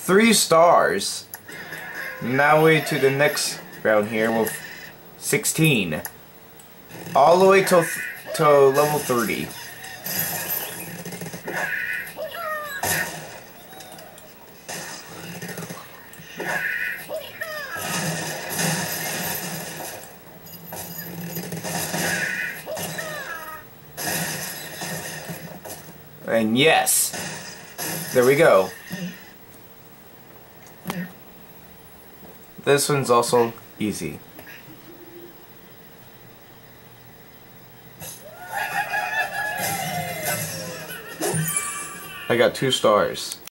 3 stars. Now we to the next round here with 16. All the way to level 30. And yes, there we go. This one's also easy. I got 2 stars.